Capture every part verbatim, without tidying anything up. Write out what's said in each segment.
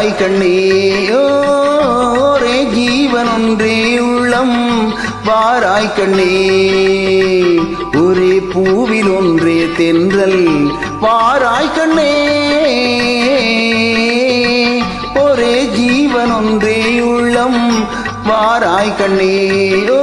வாராய் கண்ணே ஒரே ஜீவன் ஒன்றே உள்ளம் வாராய் கண்ணே ஒரே பூவில் ஒன்றே தென்றல் வாராய் கண்ணே ஒரே ஜீவன் ஒன்றே உள்ளம் வாராய் கண்ணே ஓ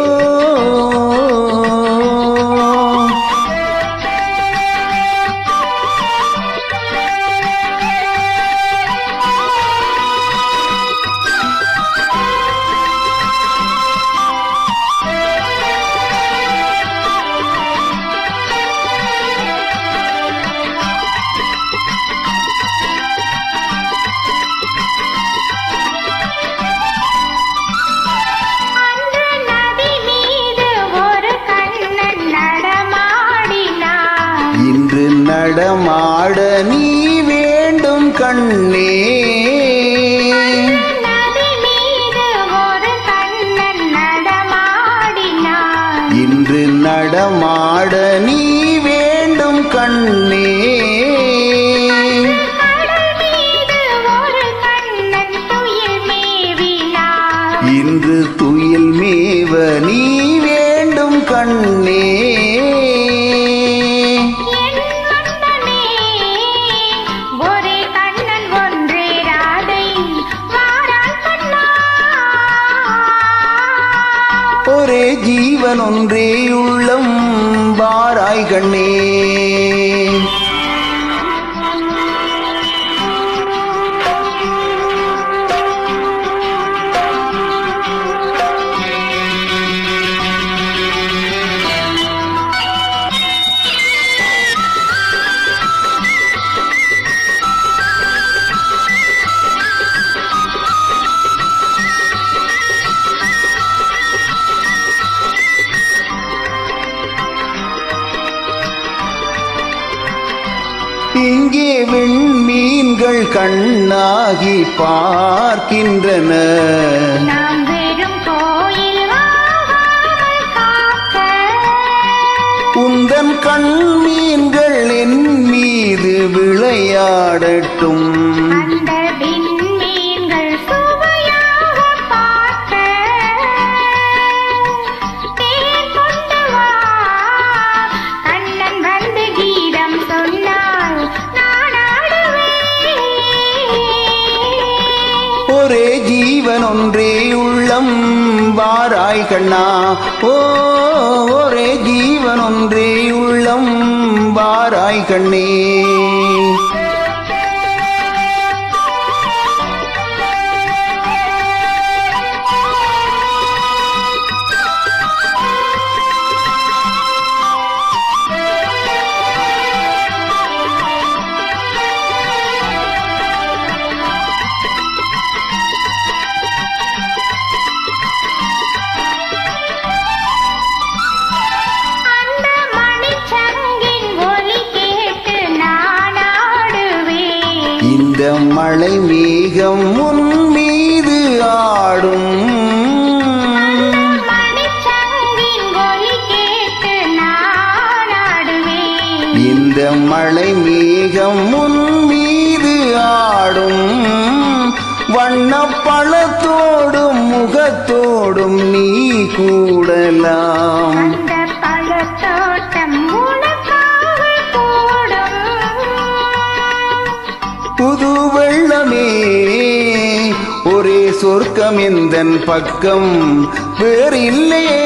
நடமாட நீ வேண்டும் கண்ணே இன்று நடமாட நீ வேண்டும் கண்ணே இன்று துயில் மேவ நீ வேண்டும் கண்ணே ஒரே ஜீவன் ஒன்றே உள்ளம் வாராய் கண்ணே இங்கே விண்மீன்கள் கண்ணாகி பார்க்கின்றன நாம் வெறும் கோயில் உந்தன் கண்மீன்கள் என் மீது விளையாடட்டும் அந்த விண்மீன்கள் சுவையாக பார்க்க தேன் கொண்டு வா கண்ணன் வந்து கீதம் சொன்னார் நான் ஆடுவேன் ஒரே ஜீவன் ஒன்றே உள்ளம் வாராய் கண்ணா ஓ ஒரே ஜீவன் ஒன்றே உள்ளம் வாராய் கண்ணே இந்த மழை மேகம் உன் மீது ஆடும் இந்த மழை மேகம் உன் மீது ஆடும் வண்ணப்பழத்தோடும் முகத்தோடும் நீ கூடலாம் புது வெள்ளமே ஒரே சொர்க்கம் எந்தன் பக்கம் வேறில்லையே